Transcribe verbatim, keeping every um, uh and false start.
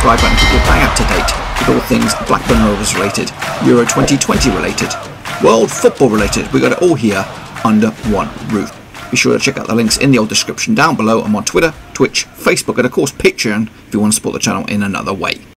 subscribe button to keep your bang up to date with all things Blackburn Rovers related, Euro twenty twenty related, World Football related. We got it all here under one roof. Be sure to check out the links in the old description down below. I'm on Twitter, Twitch, Facebook, and of course Patreon if you want to support the channel in another way.